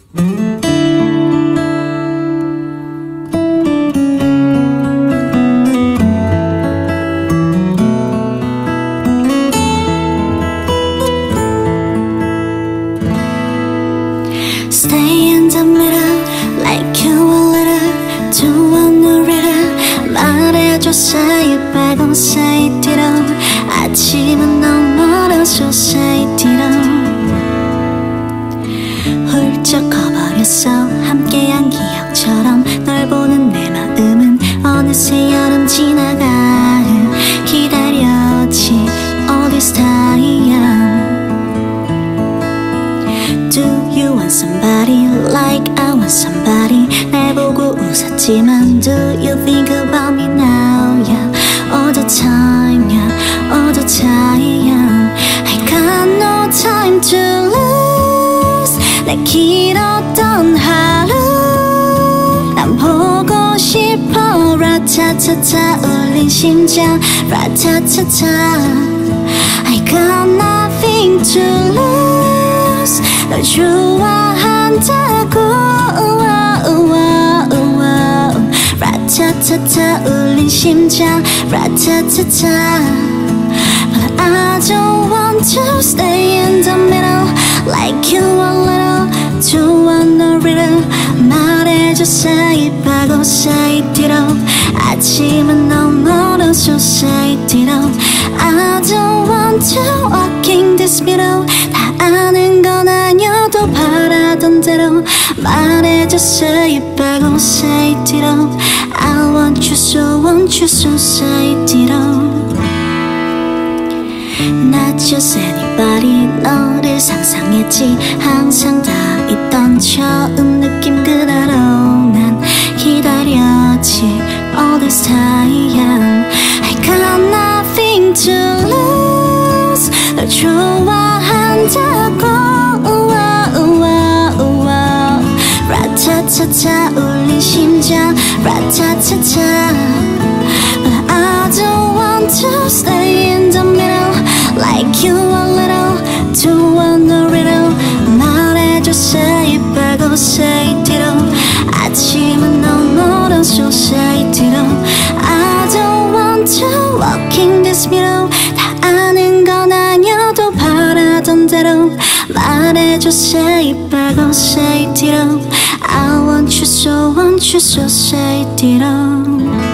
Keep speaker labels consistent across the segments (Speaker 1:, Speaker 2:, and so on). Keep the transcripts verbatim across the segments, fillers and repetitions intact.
Speaker 1: Stay in the middle like you a little too vulnerable 말해줘 say it back on say it Ditto 아침은 너무 멀어져 say it Ditto 훌쩍 커버렸어 함께한 기억처럼 널 보는 내 마음은 어느새 여름 지나가 기다렸지 all this time Do you want somebody like I want somebody 날 보고 웃었지만 Do you think about me now yeah all the time yeah all the time I got no time to lose 내 길었던 하루 난 보고 싶어 라타타타 울린 심장 라타타타 I got nothing to lose 널 좋아한다고 라타타타 울린 심장 라타타타 But I don't want to stay in the middle like you a little too vulnerable 말해줘 say it back or say it Ditto 아침은 너무 멀어져 say it Ditto I don't want to walk in this middle 다 아는 건 아니어도 바라던 대로 말해줘 say it back or say it Ditto I want you so want you so say it Ditto Not just anybody 너를 상상했지 항상 다 있던 처음 느낌 그대로 난 기다렸지 all this time I got nothing to lose 널 좋아한다고 라타타타 울린 심장 라타타타 But I don't want to stay in the middle like you a little too vulnerable 말해줘 say it back or say it Ditto 아침은 너무 멀어져 say it Ditto I don't want to walk in this middle 다 아는 건 아니어도 바라던 대로 말해줘 say it back or say it Ditto I want you so want you so say it Ditto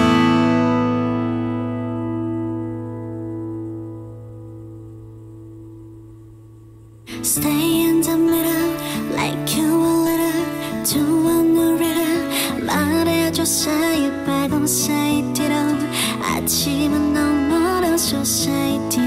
Speaker 1: Stay in the middle like you a little too vulnerable 말해줘 say it back or say it Ditto 아침은 너무 멀어져 say it Ditto